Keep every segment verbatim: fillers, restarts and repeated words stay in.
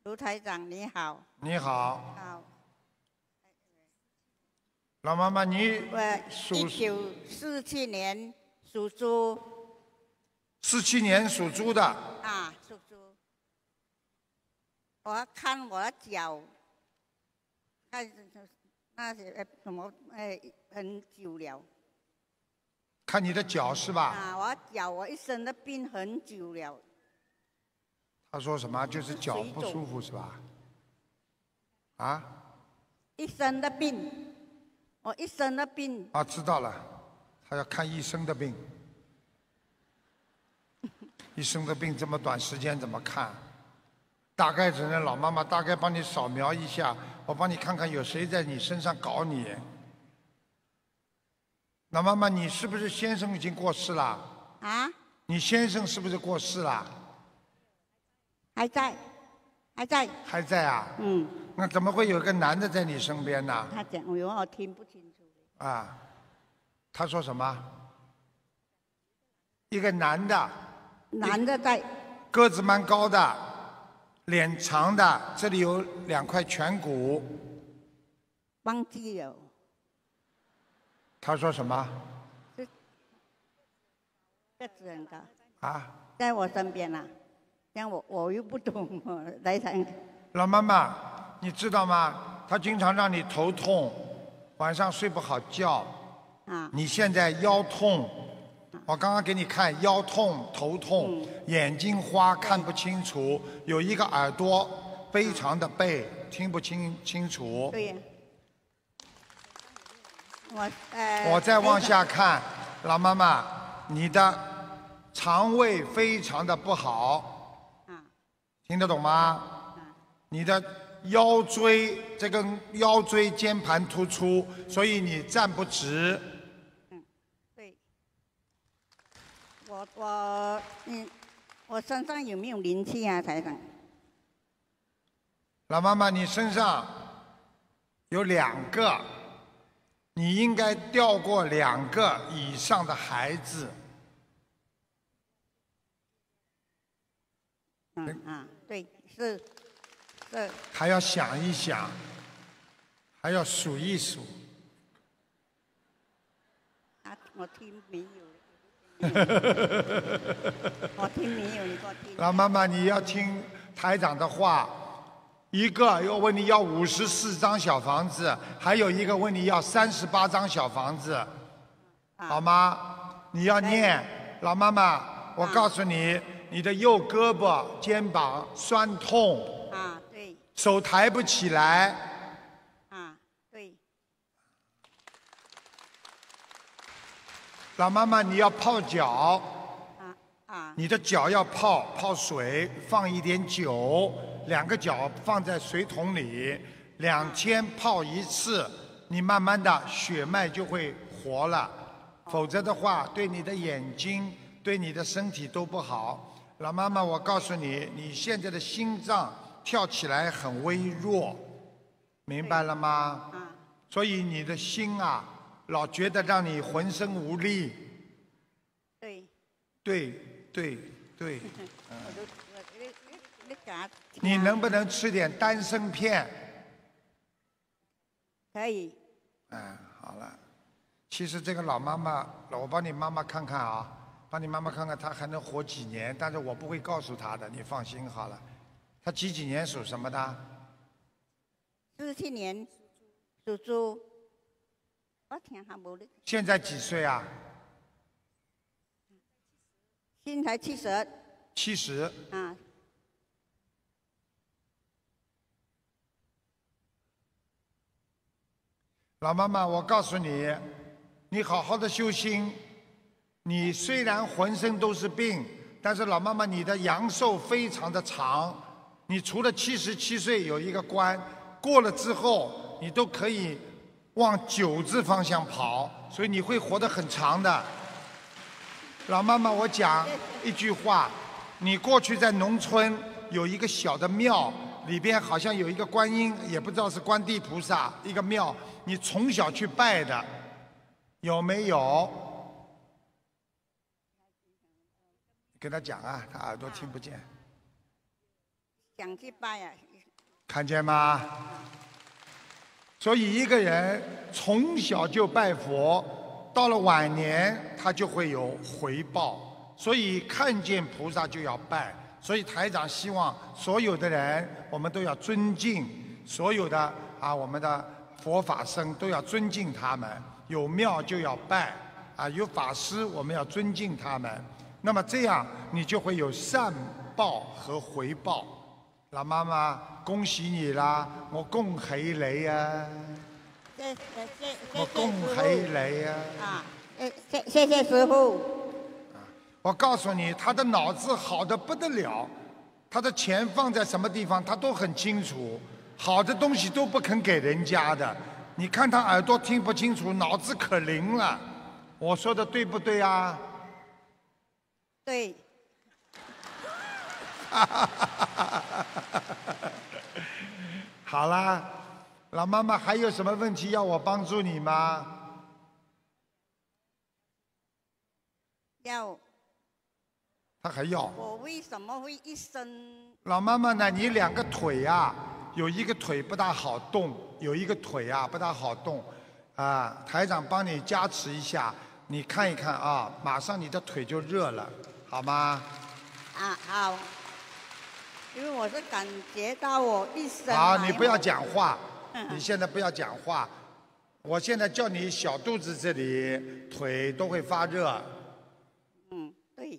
卢台长你好。 你好， 好， 老妈妈，你我属一九四七年属猪。 四七年属猪的， 啊，属猪。我要看我的脚，看那些呃什么呃很久了。 看你的脚是吧？ 啊，我脚我一身的病很久了。 他说什么？就是脚不舒服是吧？啊？ 一身的病，我一身的病。 啊，知道了，他要看医生的病。医生的病这么短时间怎么看？大概只能老妈妈大概帮你扫描一下，我帮你看看有谁在你身上搞你。老妈妈，你是不是先生已经过世了？ 啊？ 你先生是不是过世了？ 还在，还在。 还在啊？ 嗯。 那怎么会有个男的在你身边呢？ 他讲，我我听不清楚。 啊，他说什么？一个男的。 男的在。 个子蛮高的，脸长的，这里有两块颧骨。 忘记了。 他说什么？ 个子很高。 啊？ 在我身边啊，这样我我又不懂，来谈。 老妈妈，你知道吗？他经常让你头痛，晚上睡不好觉。 啊。 你现在腰痛，我刚刚给你看腰痛、头痛、 嗯、 眼睛花、看不清楚，有一个耳朵非常的背，听不清清楚。 对呀。我呃。 我再往下看，老妈妈，你的肠胃非常的不好。 啊。 听得懂吗？ 啊。 你的腰椎这根腰椎间盘突出，所以你站不直。 嗯，对。我我嗯，我身上有没有灵气啊，台长？ 老妈妈，你身上有两个，你应该掉过两个以上的孩子。 嗯啊，对，是是。 还要想一想，还要数一数。 啊，我听没有。我听没有，你给我听。 老妈妈，你要听台长的话。一个又问你要五十四张小房子，还有一个问你要三十八张小房子， 啊、 好吗？你要念。老妈妈，我告诉你，啊、你的右胳膊、肩膀酸痛。 啊，对。 手抬不起来。 啊，对。 老妈妈，你要泡脚。 啊啊。 你的脚要泡泡水，放一点酒。两个脚放在水桶里，两天泡一次，你慢慢的血脉就会活了，否则的话对你的眼睛、对你的身体都不好。老妈妈，我告诉你，你现在的心脏跳起来很微弱，明白了吗？所以你的心啊，老觉得让你浑身无力。 对。 对对对。 嗯你能不能吃点丹参片？ 可以。 嗯，好了。其实这个老妈妈，我帮你妈妈看看啊，帮你妈妈看看她还能活几年，但是我不会告诉她的，你放心好了。她几几年属什么的？ 四七年属猪。我听下无力。 现在几岁啊？ 现在七十。 七十。 啊。 老妈妈，我告诉你，你好好的修心。你虽然浑身都是病，但是老妈妈，你的阳寿非常的长。你除了七十七岁有一个关，过了之后，你都可以往九字方向跑，所以你会活得很长的。老妈妈，我讲一句话，你过去在农村有一个小的庙，里边好像有一个观音，也不知道是观地菩萨，一个庙。你从小去拜的，有没有？跟他讲啊，他耳朵听不见。 想去拜啊。 看见吗？所以一个人从小就拜佛，到了晚年他就会有回报。所以看见菩萨就要拜。所以台长希望所有的人，我们都要尊敬所有的啊，我们的佛法僧都要尊敬他们。有庙就要拜啊，有法师我们要尊敬他们。那么这样你就会有善报和回报。老妈妈，恭喜你啦！我恭喜你啊！ 谢谢谢我恭喜你啊！ 啊，谢谢谢师傅。 我告诉你，他的脑子好的不得了，他的钱放在什么地方他都很清楚，好的东西都不肯给人家的。你看他耳朵听不清楚，脑子可灵了。我说的对不对啊？ 对。 好啦，老妈妈还有什么问题要我帮助你吗？ 要。 他还要。 我为什么会一生？ 老妈妈呢？你两个腿啊，有一个腿不大好动，有一个腿啊不大好动，啊，台长帮你加持一下，你看一看啊，马上你的腿就热了，好吗？ 啊，好。因为我是感觉到我一生。 好，你不要讲话，你现在不要讲话。我现在叫你小肚子这里腿都会发热。 嗯，对。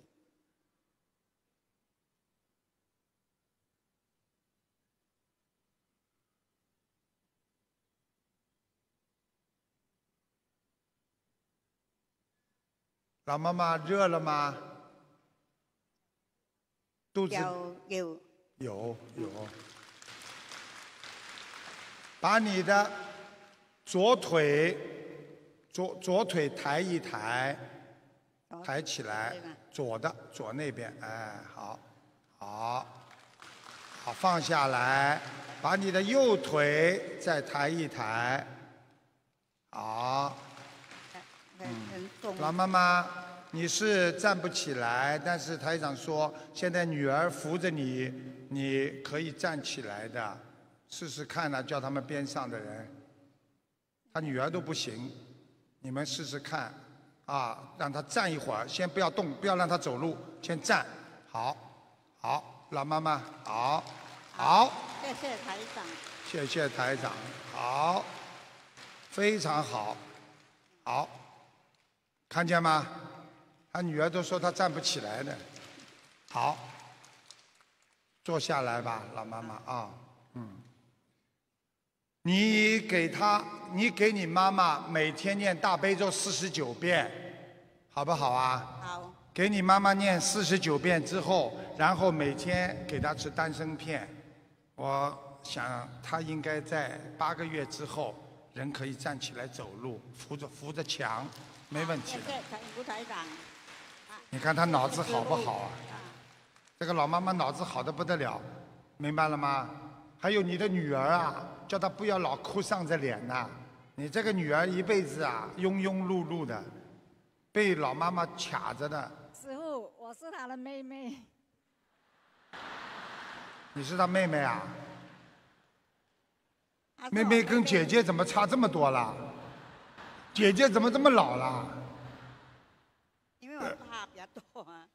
老妈妈热了吗？肚子有有。 有有，把你的左腿左左腿抬一抬，抬起来，左的左那边，哎，好，好，好，放下来，把你的右腿再抬一抬，好， 嗯， 老妈妈。你是站不起来，但是台长说，现在女儿扶着你，你可以站起来的，试试看呢、啊。叫他们边上的人，他女儿都不行，你们试试看，啊，让他站一会儿，先不要动，不要让他走路，先站，好，好，老妈妈，好，好， 谢谢台长， 谢谢台长，好，非常好，好，看见吗？他女儿都说他站不起来的，好，坐下来吧，老妈妈啊，嗯，你给他，你给你妈妈每天念大悲咒四十九遍，好不好啊？ 好。 给你妈妈念四十九遍之后，然后每天给她吃丹参片，我想她应该在八个月之后，人可以站起来走路，扶着扶着墙，没问题的。 谢谢卢台长。 你看他脑子好不好啊？这个老妈妈脑子好的不得了，明白了吗？还有你的女儿啊，叫她不要老哭丧着脸呐、啊。你这个女儿一辈子啊，庸庸碌碌的，被老妈妈卡着的。 师父，我是她的妹妹。 你是她妹妹啊？妹妹跟姐姐怎么差这么多了？姐姐怎么这么老了？ 因为我爸比较多啊。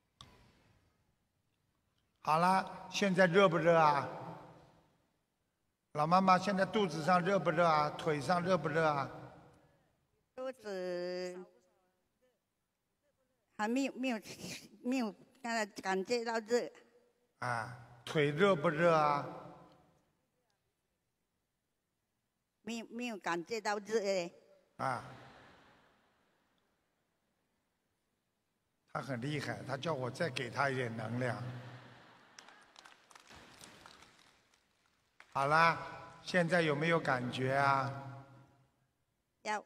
好了，现在热不热啊？老妈妈，现在肚子上热不热啊？腿上热不热啊？ 肚子还没有没有没有刚才感觉到热。 啊，腿热不热啊？ 没有没有感觉到热嘞。 啊。他很厉害，他叫我再给他一点能量。好啦，现在有没有感觉啊？ 有。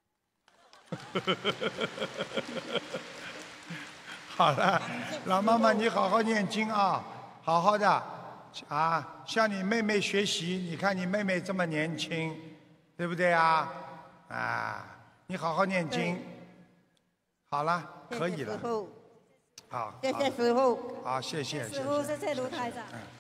好了，老妈妈，你好好念经啊，好好的啊，向你妹妹学习。你看你妹妹这么年轻，对不对啊？啊，你好好念经。好了，可以了。 谢谢师父。 好。 谢谢师父。 好，谢谢。 师父，谢谢卢台长。 嗯